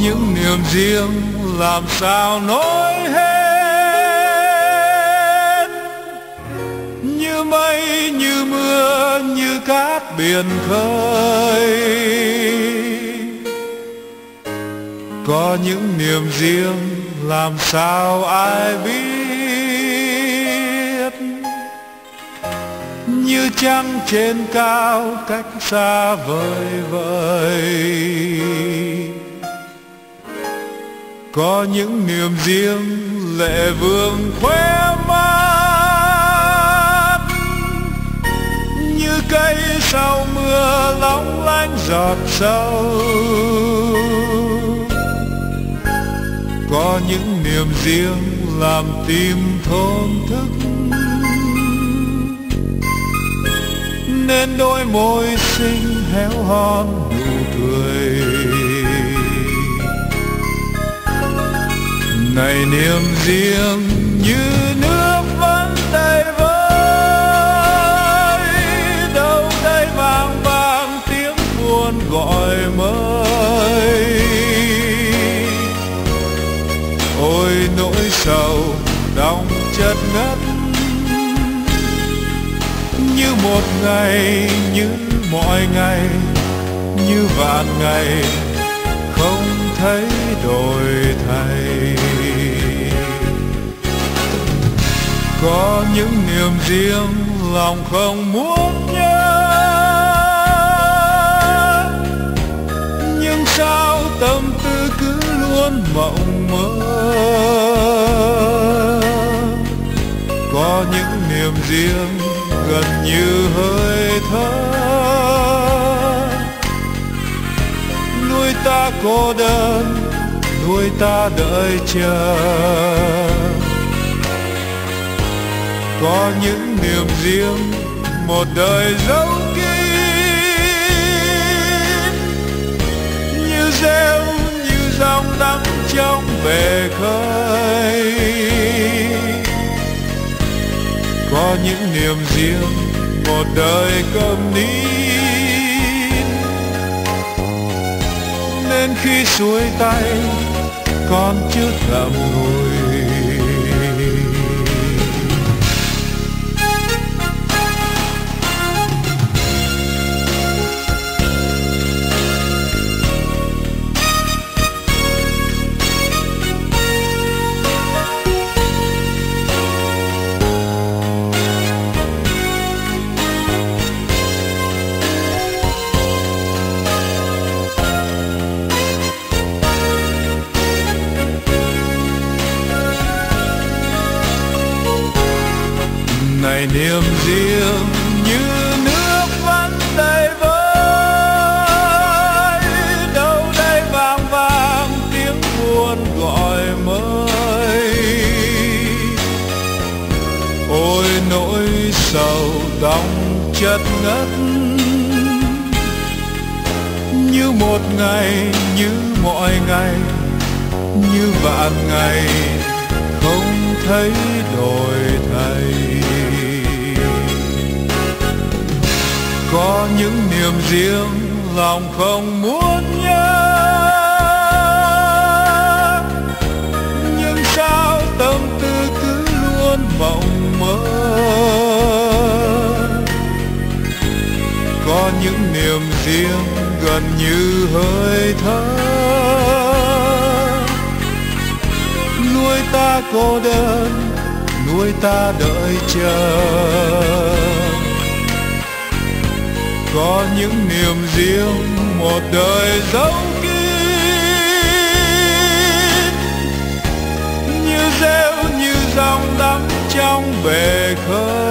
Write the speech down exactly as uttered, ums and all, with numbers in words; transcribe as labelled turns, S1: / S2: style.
S1: những niềm riêng làm sao nói hết, như mây như mưa như cát biển khơi. Có những niềm riêng làm sao ai biết, như trăng trên cao cách xa vời vời. Có những niềm riêng lệ vương khóe mắt, như cây sau mưa long lanh giọt sâu. Có những niềm riêng làm tim thổn thức, nên đôi môi xinh héo hon nụ cười. Này niềm riêng như nước vẫn đầy vơi, đâu đây vang vang tiếng buồn gọi mới. Ôi nỗi sầu đong chất ngất, như một ngày như mọi ngày, như vạn ngày không thấy đổi thay. Có những niềm riêng lòng không muốn nhớ, nhưng sao tâm tư cứ luôn mộng mơ. Có những niềm riêng gần như hơi thở, nuôi ta cô đơn, nuôi ta đợi chờ. Có những niềm riêng một đời dấu kín, như rêu như dòng đắm trong bể khơi. Có những niềm riêng một đời câm nín, nên khi xuôi tay con chưa ngậm ngùi. Này niềm riêng như nước vẫn đầy vơi, đâu đây vang vang tiếng buồn gọi mới. Ôi nỗi sầu đong chất ngất, như một ngày như mọi ngày, như vạn ngày không thấy đổi thay. Có những niềm riêng lòng không muốn nhớ, nhưng sao tâm tư cứ luôn mộng mơ. Có những niềm riêng gần như hơi thở, nuôi ta cô đơn, nuôi ta đợi chờ. Có những niềm riêng một đời dấu kín, như rêu như dòng đắm trong bể khơi.